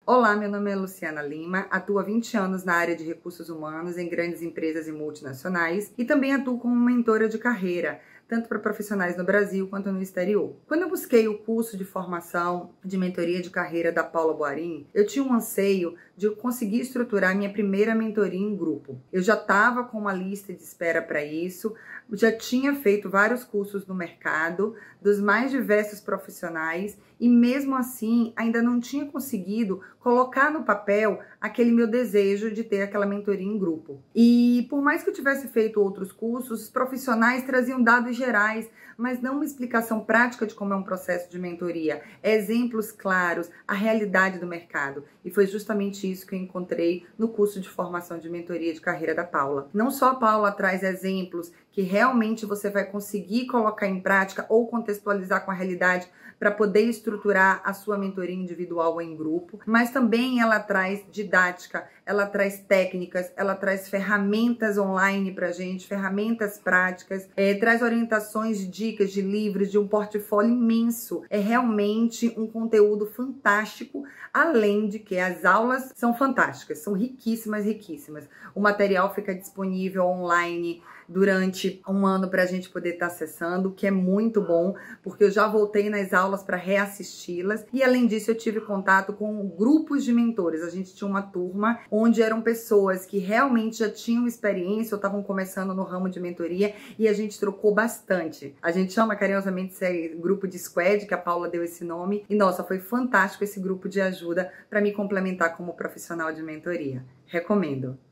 Olá, meu nome é Luciana Lima, atuo há 20 anos na área de recursos humanos em grandes empresas e multinacionais e também atuo como mentora de carreira, tanto para profissionais no Brasil quanto no exterior. Quando eu busquei o curso de formação de mentoria de carreira da Paula Boarin, eu tinha um anseio de conseguir estruturar minha primeira mentoria em grupo. Eu já estava com uma lista de espera para isso, já tinha feito vários cursos no mercado, dos mais diversos profissionais, e mesmo assim ainda não tinha conseguido colocar no papel aquele meu desejo de ter aquela mentoria em grupo. E por mais que eu tivesse feito outros cursos, os profissionais traziam dados gerais, mas não uma explicação prática de como é um processo de mentoria, exemplos claros, a realidade do mercado. E foi justamente isso que eu encontrei no curso de formação de mentoria de carreira da Paula. Não só a Paula traz exemplos que realmente você vai conseguir colocar em prática ou contextualizar com a realidade para poder estruturar a sua mentoria individual ou em grupo, mas também ela traz didática, ela traz técnicas, ela traz ferramentas online pra gente, ferramentas práticas, traz orientações, dicas de livros, de um portfólio imenso. É realmente um conteúdo fantástico, além de que as aulas são fantásticas, são riquíssimas, riquíssimas. O material fica disponível online durante um ano para a gente poder estar acessando, o que é muito bom, porque eu já voltei nas aulas para reassisti-las. E além disso, eu tive contato com grupos de mentores. A gente tinha uma turma onde eram pessoas que realmente já tinham experiência ou estavam começando no ramo de mentoria, e a gente trocou bastante. A gente chama carinhosamente esse grupo de squad, que a Paula deu esse nome, e nossa, foi fantástico esse grupo de ajuda para me complementar como profissional de mentoria. Recomendo!